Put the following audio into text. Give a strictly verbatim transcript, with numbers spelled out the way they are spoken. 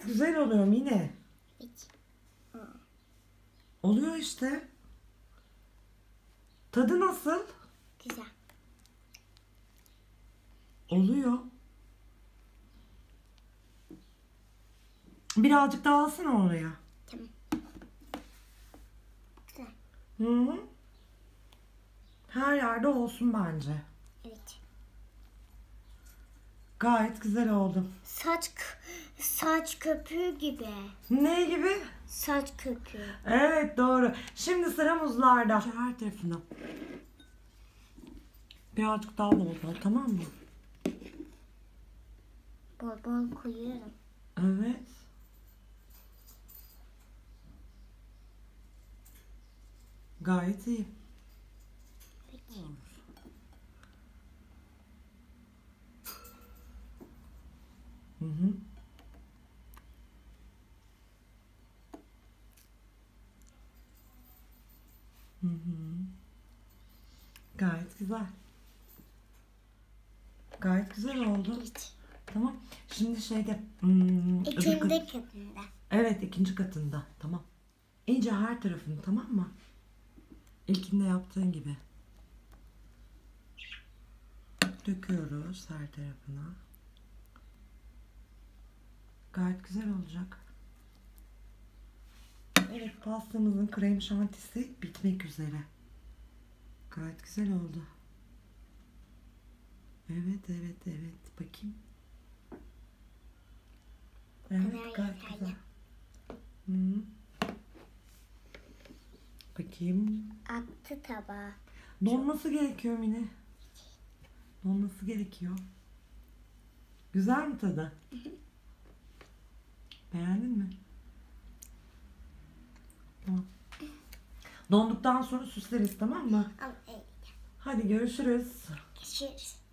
güzel oluyor Mine. Evet. Oluyor işte. Tadı nasıl? Güzel. Oluyor. Birazcık daha alsana oraya. Tamam. Güzel. Hı hı. Her yerde olsun bence. Evet. Gayet güzel oldu. Saç saç köpüğü gibi. Ne gibi? Saç köpüğü. Evet doğru. Şimdi sıra muzlarda. Her tarafına. Birazcık daha bol bol, tamam mı? Bol bol koyuyorum. Evet. Gayet iyi. Peki. Hı hı. Hı hı. Gayet güzel. Gayet güzel oldu. Evet. Tamam. Şimdi şeyde hmm, öbür İkinci kat- katında. Evet, ikinci katında. Tamam. İyice her tarafını, tamam mı? İlkinde yaptığın gibi. Döküyoruz her tarafına. Gayet güzel olacak. Evet, pastamızın krem şantisi bitmek üzere. Gayet güzel oldu. Evet, evet, evet. Bakayım. Evet, Kolay gayet yeterli. güzel. Hı. Bakayım. Attı tabağa. Donması gerekiyor Mine. Donması gerekiyor. Güzel mi tadı? Beğendin mi? Tamam. Donduktan sonra süsleriz, tamam mı? Al, evet. Hadi görüşürüz. Görüşürüz.